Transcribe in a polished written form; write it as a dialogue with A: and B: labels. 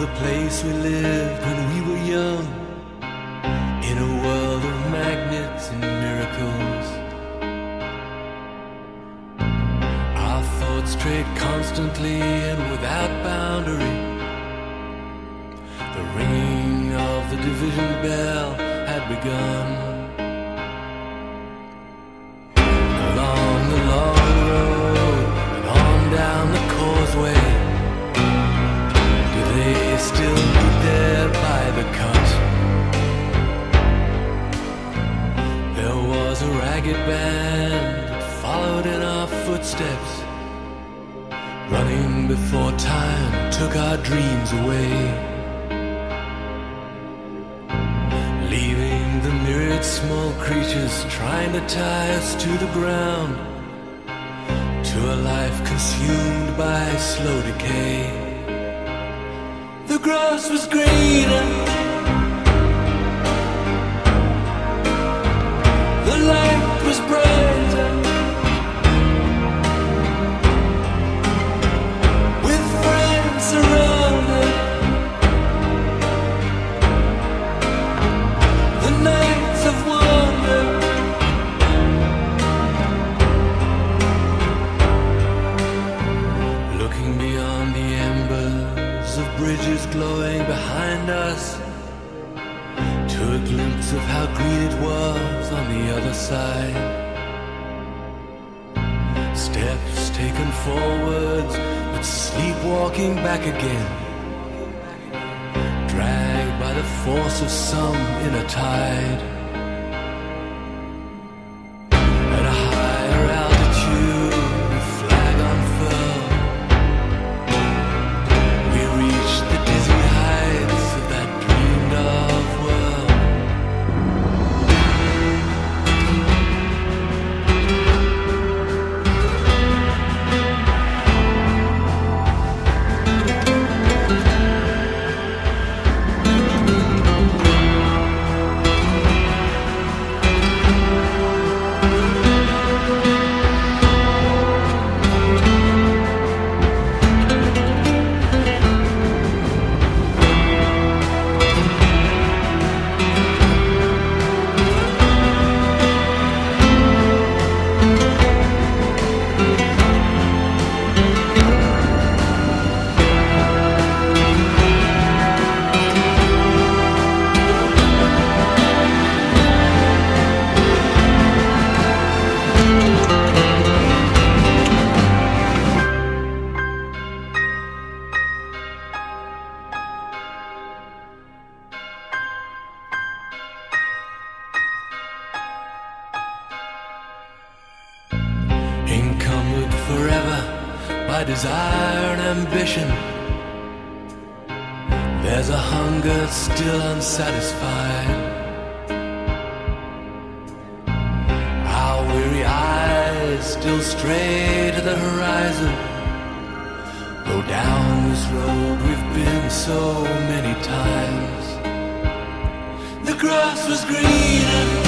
A: the place we lived when we were young, in a world of magnets and miracles. Our thoughts strayed constantly and without boundary. The ringing of the division bell had begun. Along the long road and on down the causeway, do they still meet there by the cut? There was a ragged band that followed in our footsteps, running before time took our dreams away, leaving the myriad small creatures trying to tie us to the ground, to a life consumed by slow decay. The grass was greener, the light was brighter, with friends around us. The nights of wonder, looking beyond the embers of bridges glowing behind us, to a glimpse of how green it was on the other side. Steps taken forwards, but sleepwalking back again, dragged by the force of some inner tide. At a higher altitude, a flag unfurled, we reached the dizzy heights of that dreamed of world. Encumbered forever by desire and ambition, there's a hunger still unsatisfied. Our weary eyes still stray to the horizon, though down this road we've been so many times. The grass was greener,